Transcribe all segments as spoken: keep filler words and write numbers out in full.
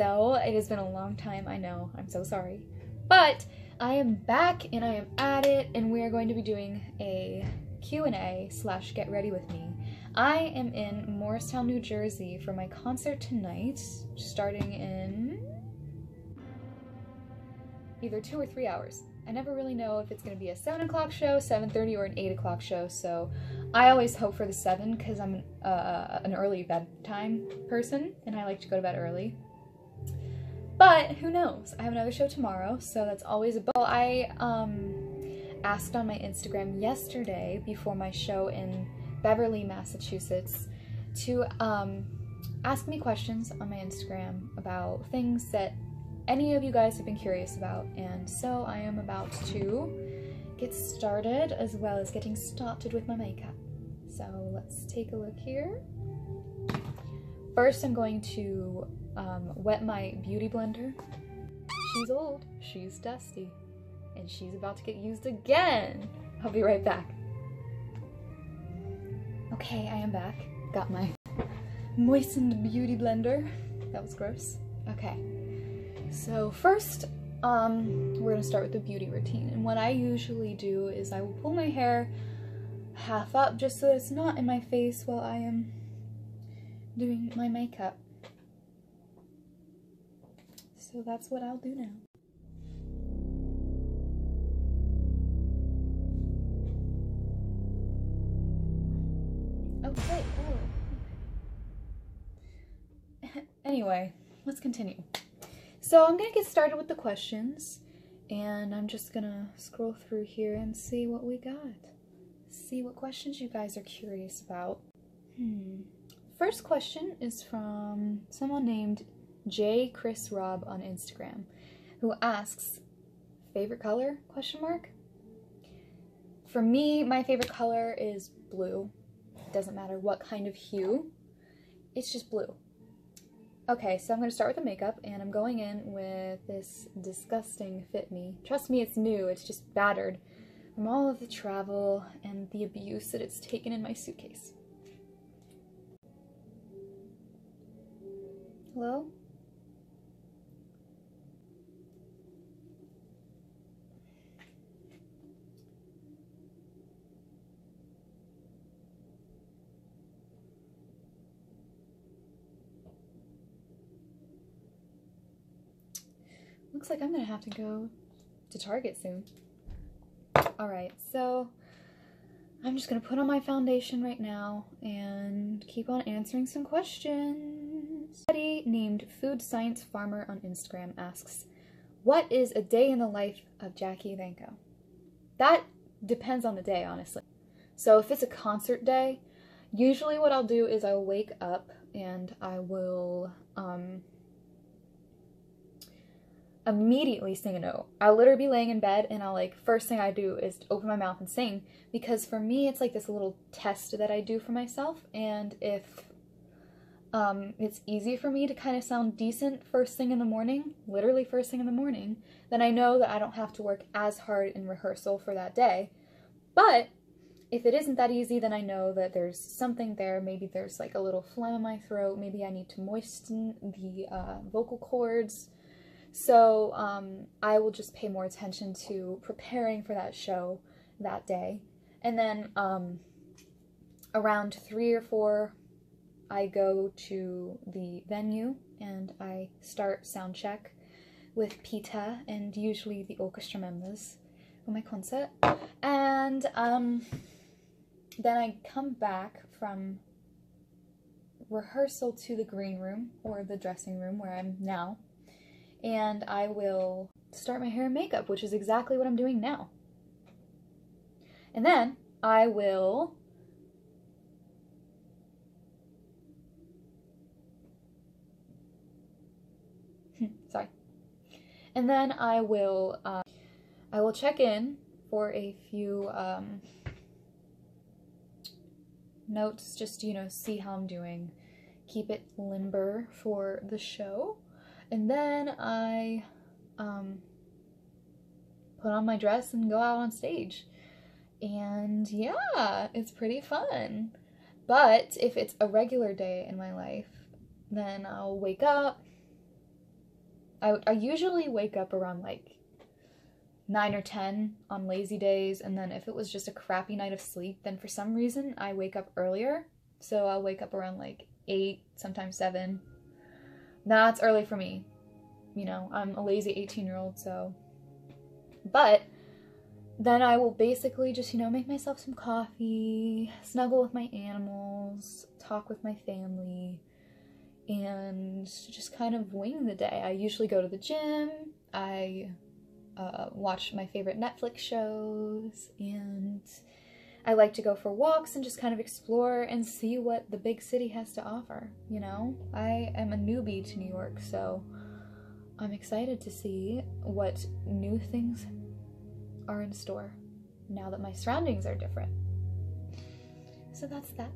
So, it has been a long time, I know, I'm so sorry. But, I am back and I am at it, and we are going to be doing a Q and A slash get ready with me. I am in Morristown, New Jersey for my concert tonight, starting in either two or three hours. I never really know if it's going to be a seven o'clock show, seven thirty, or an eight o'clock show, so I always hope for the seven because I'm uh, an early bedtime person and I like to go to bed early. But who knows? I have another show tomorrow, so that's always a bonus. I um, asked on my Instagram yesterday before my show in Beverly, Massachusetts, to um, ask me questions on my Instagram about things that any of you guys have been curious about, and so I am about to get started as well as getting started with my makeup. So let's take a look here. First, I'm going to um, wet my beauty blender. She's old, she's dusty, and she's about to get used again. I'll be right back. Okay, I am back. Got my moistened beauty blender. That was gross. Okay. So first, um, we're gonna start with the beauty routine, and what I usually do is I will pull my hair half up just so that it's not in my face while I am doing my makeup. So that's what I'll do now. Okay, oh. Anyway, let's continue. So I'm gonna get started with the questions, and I'm just gonna scroll through here and see what we got. See what questions you guys are curious about. Hmm. First question is from someone named J Chris Rob on Instagram, who asks, favorite color, question mark? For me, my favorite color is blue. It doesn't matter what kind of hue, it's just blue. Okay, so I'm going to start with the makeup, and I'm going in with this disgusting Fit Me. Trust me, it's new, it's just battered from all of the travel and the abuse that it's taken in my suitcase. Hello? Looks like I'm gonna have to go to Target soon. Alright, so I'm just gonna put on my foundation right now and keep on answering some questions. Somebody named Food Science Farmer on Instagram asks, what is a day in the life of Jackie Evancho? That depends on the day, honestly. So if it's a concert day, usually what I'll do is I'll wake up and I will, um, immediately sing a note. I'll literally be laying in bed and I'll like, first thing I do is open my mouth and sing, because for me it's like this little test that I do for myself, and if um, it's easy for me to kind of sound decent first thing in the morning, literally first thing in the morning, then I know that I don't have to work as hard in rehearsal for that day. But if it isn't that easy, then I know that there's something there. Maybe there's like a little phlegm in my throat, maybe I need to moisten the uh, vocal cords. So um, I will just pay more attention to preparing for that show that day. And then um, around three or four, I go to the venue and I start sound check with Pita and usually the orchestra members for my concert. And um, then I come back from rehearsal to the green room, or the dressing room where I'm now, and I will start my hair and makeup, which is exactly what I'm doing now. And then I will sorry. And then I will um, I will check in for a few um, notes, just to, you know, see how I'm doing, keep it limber for the show. And then I um, put on my dress and go out on stage. And yeah, it's pretty fun. But if it's a regular day in my life, then I'll wake up, I, I usually wake up around like nine or ten on lazy days, and then if it was just a crappy night of sleep, then for some reason I wake up earlier. So I'll wake up around like eight, sometimes seven. That's early for me. You know, I'm a lazy eighteen year old, so. But then I will basically just, you know, make myself some coffee, snuggle with my animals, talk with my family, and just kind of wing the day. I usually go to the gym, I uh, watch my favorite Netflix shows, and I like to go for walks and just kind of explore and see what the big city has to offer, you know? I am a newbie to New York, so I'm excited to see what new things are in store now that my surroundings are different. So that's that.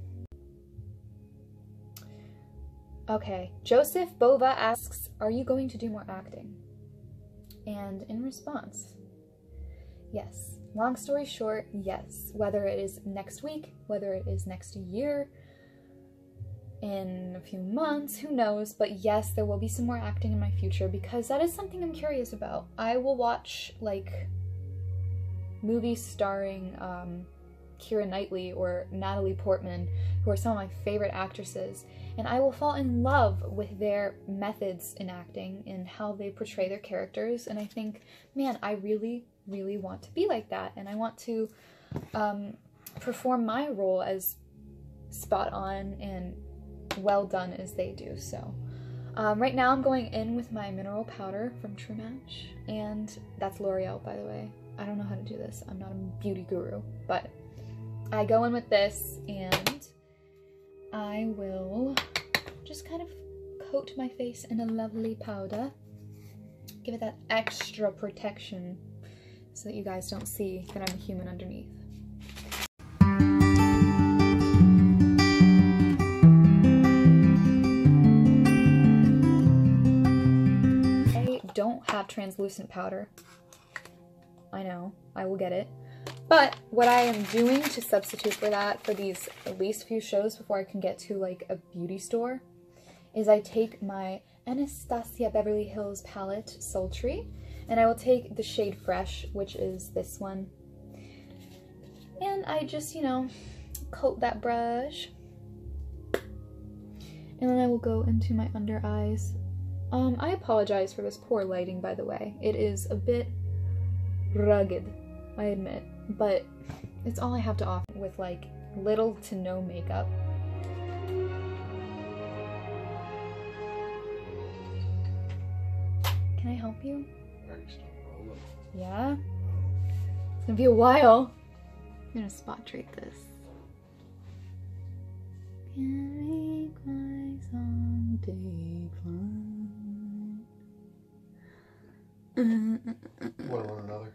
Okay, Joseph Bova asks, are you going to do more acting? And in response, yes. Long story short, yes. Whether it is next week, whether it is next year, in a few months, who knows, but yes, there will be some more acting in my future because that is something I'm curious about. I will watch, like, movies starring um, Keira Knightley or Natalie Portman, who are some of my favorite actresses, and I will fall in love with their methods in acting and how they portray their characters, and I think, man, I really, really want to be like that, and I want to um, perform my role as spot on and well done as they do. So um, right now I'm going in with my mineral powder from True Match, and that's L'Oreal, by the way. I don't know how to do this. I'm not a beauty guru, but I go in with this and I will just kind of coat my face in a lovely powder. Give it that extra protection so that you guys don't see that I'm a human underneath. I don't have translucent powder. I know, I will get it. But what I am doing to substitute for that for these at least few shows before I can get to like a beauty store is I take my Anastasia Beverly Hills palette Sultry, and I will take the shade Fresh, which is this one, and I just, you know, coat that brush, and then I will go into my under eyes. Um, I apologize for this poor lighting, by the way. It is a bit rugged, I admit, but it's all I have to offer with like little to no makeup. Can I help you? Yeah? It's gonna be a while. I'm gonna spot treat this. Can make my someday climb. One on another.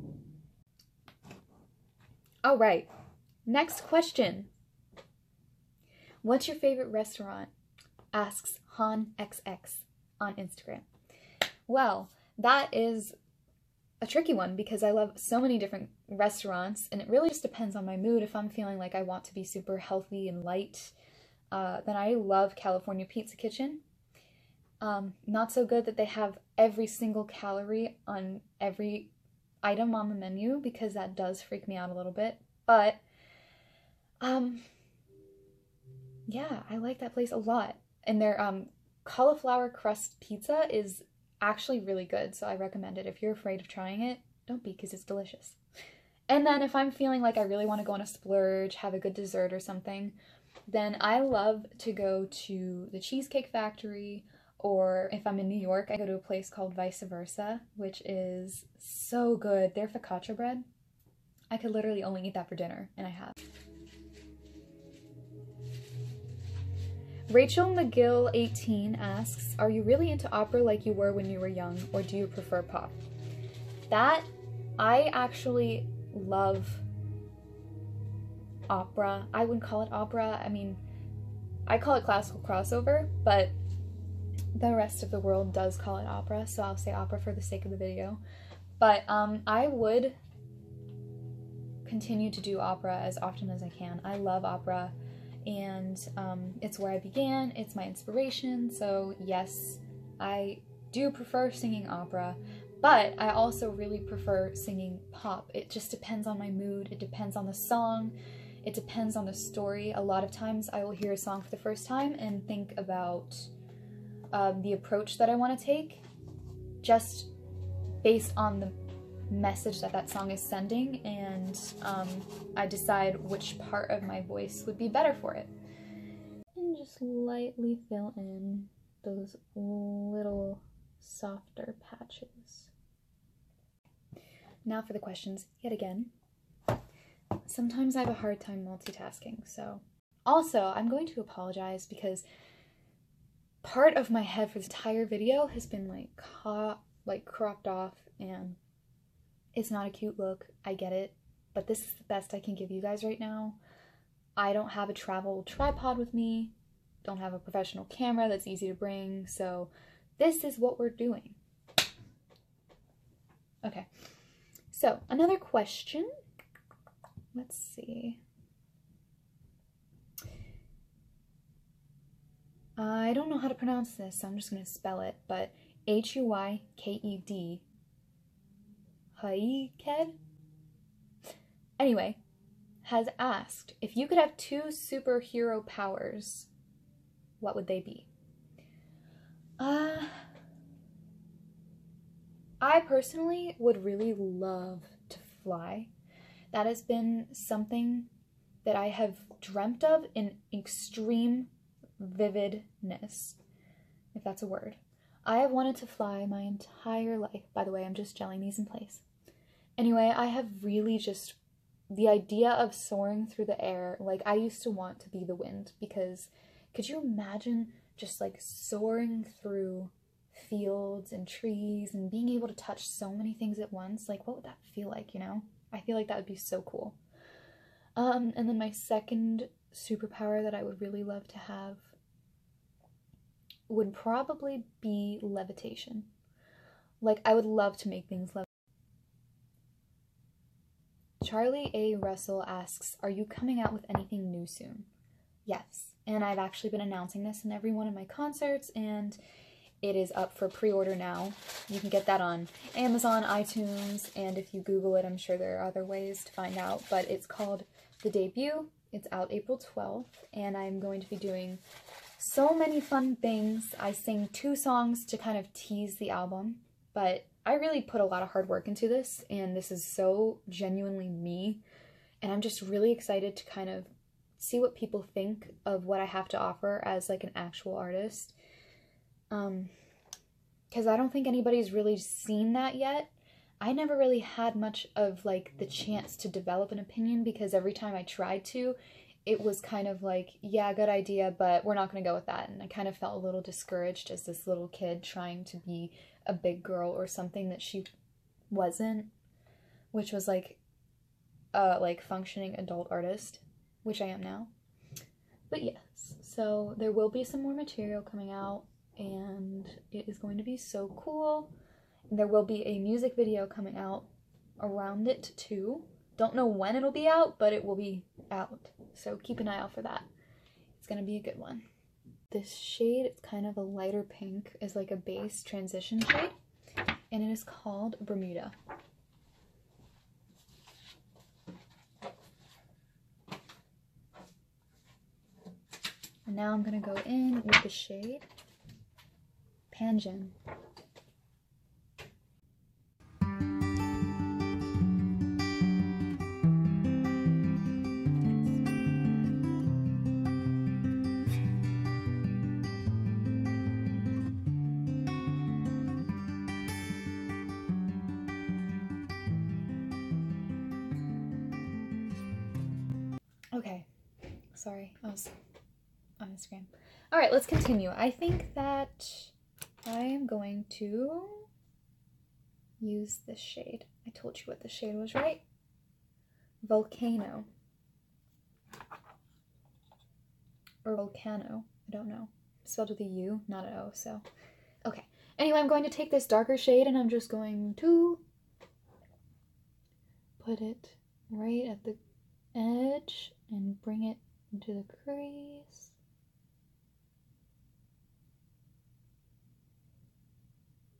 All right, next question. What's your favorite restaurant? Asks Han X X on Instagram. Well, that is a tricky one because I love so many different restaurants, and it really just depends on my mood. If I'm feeling like I want to be super healthy and light, uh, then I love California Pizza Kitchen. Um, not so good that they have every single calorie on every item on the menu because that does freak me out a little bit, but um yeah, I like that place a lot, and their um cauliflower crust pizza is actually really good, so I recommend it. If you're afraid of trying it, don't be, because it's delicious. And then if I'm feeling like I really want to go on a splurge, have a good dessert or something, then I love to go to the Cheesecake Factory, or if I'm in New York, I go to a place called Vice Versa, which is so good. Their focaccia bread, I could literally only eat that for dinner, and I have. Rachel McGill eighteen asks, are you really into opera like you were when you were young, or do you prefer pop? That, I actually love opera. I wouldn't call it opera. I mean, I call it classical crossover, but the rest of the world does call it opera, so I'll say opera for the sake of the video. But um, I would continue to do opera as often as I can. I love opera, and um, it's where I began, it's my inspiration, so yes, I do prefer singing opera, but I also really prefer singing pop. It just depends on my mood, it depends on the song, it depends on the story. A lot of times I will hear a song for the first time and think about um, the approach that I want to take, just based on the message that that song is sending, and um, I decide which part of my voice would be better for it. And just lightly fill in those little softer patches. Now for the questions yet again. Sometimes I have a hard time multitasking, so. Also, I'm going to apologize because part of my head for this entire video has been like, co like cropped off, and it's not a cute look, I get it, but this is the best I can give you guys right now. I don't have a travel tripod with me, don't have a professional camera that's easy to bring, so this is what we're doing. Okay, so another question. Let's see. I don't know how to pronounce this, so I'm just going to spell it, but H U Y K E D. Haiked? Anyway, has asked, if you could have two superhero powers, what would they be? Uh, I personally would really love to fly. That has been something that I have dreamt of in extreme vividness, if that's a word. I have wanted to fly my entire life. By the way, I'm just gelling these in place. Anyway, I have really just, the idea of soaring through the air, like I used to want to be the wind, because could you imagine just like soaring through fields and trees and being able to touch so many things at once? Like, what would that feel like, you know? I feel like that would be so cool. Um, and then my second superpower that I would really love to have would probably be levitation. Like, I would love to make things levitate. Charlie A. Russell asks, are you coming out with anything new soon? Yes, and I've actually been announcing this in every one of my concerts, and it is up for pre-order now. You can get that on Amazon, iTunes, and if you Google it, I'm sure there are other ways to find out, but it's called The Debut. It's out April twelfth, and I'm going to be doing so many fun things. I sing two songs to kind of tease the album, but I really put a lot of hard work into this, and this is so genuinely me, and I'm just really excited to kind of see what people think of what I have to offer as like an actual artist. Um, because I don't think anybody's really seen that yet. I never really had much of like the chance to develop an opinion, because every time I tried to, it was kind of like, yeah, good idea, but we're not going to go with that. And I kind of felt a little discouraged as this little kid trying to be a big girl or something that she wasn't, which was like a like functioning adult artist, which I am now. But yes, so there will be some more material coming out, and it is going to be so cool. And there will be a music video coming out around it too. Don't know when it'll be out, but it will be out, so keep an eye out for that. It's gonna be a good one. This shade, it's kind of a lighter pink, is like a base transition shade, and it is called Bermuda. And now I'm gonna go in with the shade Panjin. Okay, sorry, I was on Instagram. All right, let's continue. I think that I am going to use this shade. I told you what the shade was, right? Volcano. Or Volcano, I don't know. Spelled with a U, not an O, so. Okay, anyway, I'm going to take this darker shade and I'm just going to put it right at the edge and bring it into the crease.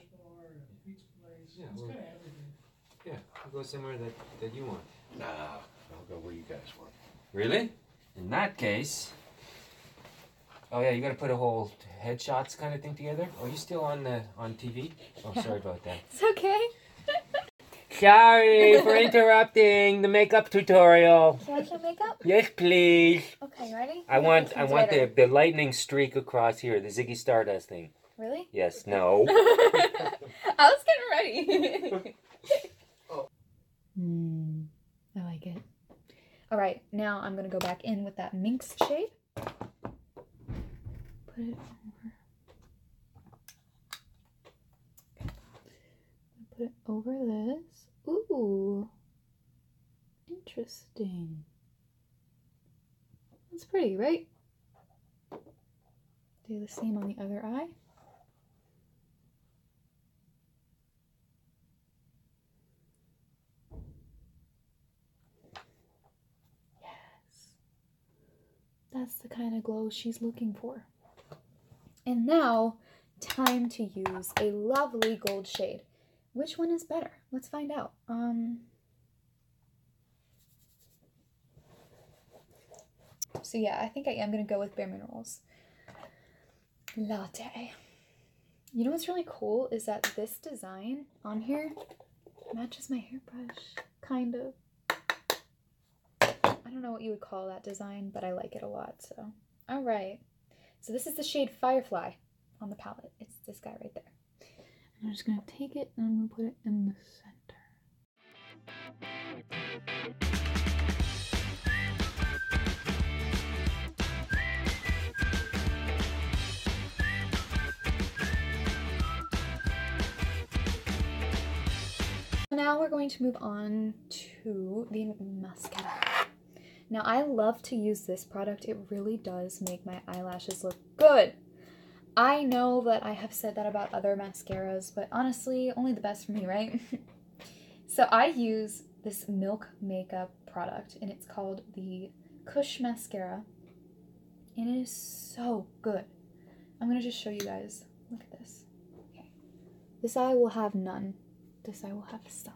bar and a pizza place. Yeah, it's well, kind of everything. Yeah, we'll go somewhere that, that you want. Nah, I'll go where you guys want. Really? In that case... Oh yeah, you gotta put a whole headshots kind of thing together? Oh, you still on the on T V? Oh, sorry about that. It's okay. Sorry for interrupting the makeup tutorial. Can I do makeup? Yes, please. Okay, you ready? I want I want the, the lightning streak across here, the Ziggy Stardust thing. Really? Yes, no. I was getting ready. oh. Hmm, I like it. All right, now I'm gonna go back in with that Minx shade. Put it over. Put it over this. Ooh, interesting. That's pretty, right? Do the same on the other eye. Yes. That's the kind of glow she's looking for. And now, time to use a lovely gold shade. Which one is better? Let's find out. Um, so yeah, I think I am going to go with Bare Minerals Latte. You know what's really cool is that this design on here matches my hairbrush, kind of. I don't know what you would call that design, but I like it a lot, so. All right. So this is the shade Firefly on the palette. It's this guy right there. And I'm just going to take it and I'm going to put it in the center. Now we're going to move on to the mascara. Now I love to use this product. It really does make my eyelashes look good. I know that I have said that about other mascaras, but honestly, only the best for me, right? So I use this Milk Makeup product, and it's called the Kush Mascara, and it is so good. I'm going to just show you guys. Look at this. Okay. This eye will have none. This eye will have some.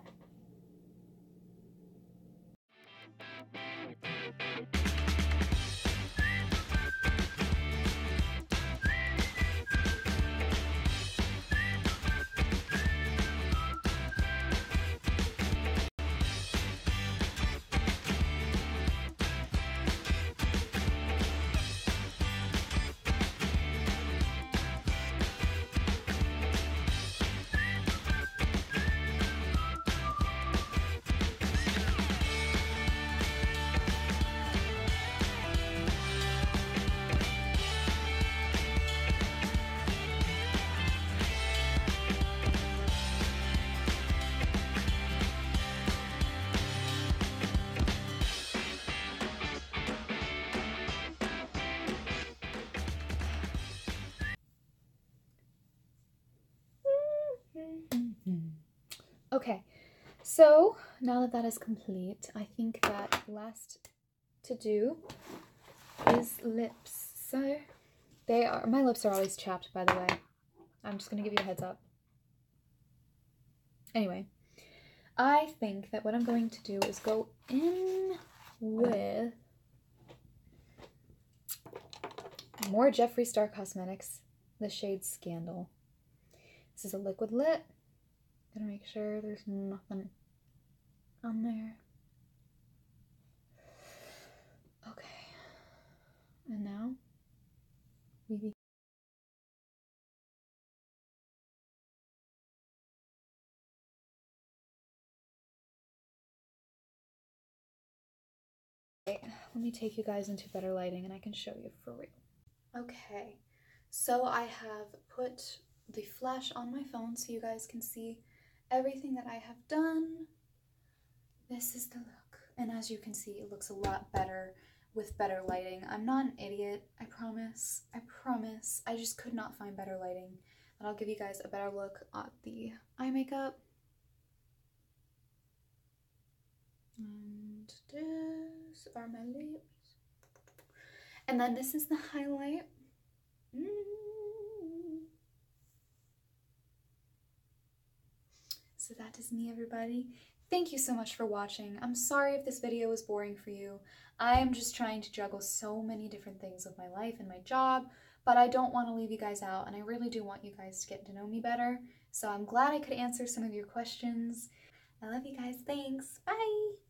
Okay, so now that that is complete, I think that last to do is lips. So they are, my lips are always chapped, by the way. I'm just gonna give you a heads up. Anyway, I think that what I'm going to do is go in with more Jeffree Star Cosmetics, the shade Scandal. This is a liquid lip. Gonna make sure there's nothing on there. Okay. And now we begin. Okay, let me take you guys into better lighting and I can show you for real. Okay, so I have put the flash on my phone so you guys can see everything that I have done. This is the look, and as you can see, it looks a lot better with better lighting. I'm not an idiot, I promise. I promise. I just could not find better lighting. And I'll give you guys a better look at the eye makeup. And this are my lips. And then this is the highlight. Mm. that is me, everybody. Thank you so much for watching. I'm sorry if this video was boring for you. I am just trying to juggle so many different things with my life and my job, but I don't want to leave you guys out, and I really do want you guys to get to know me better. So I'm glad I could answer some of your questions. I love you guys. Thanks. Bye.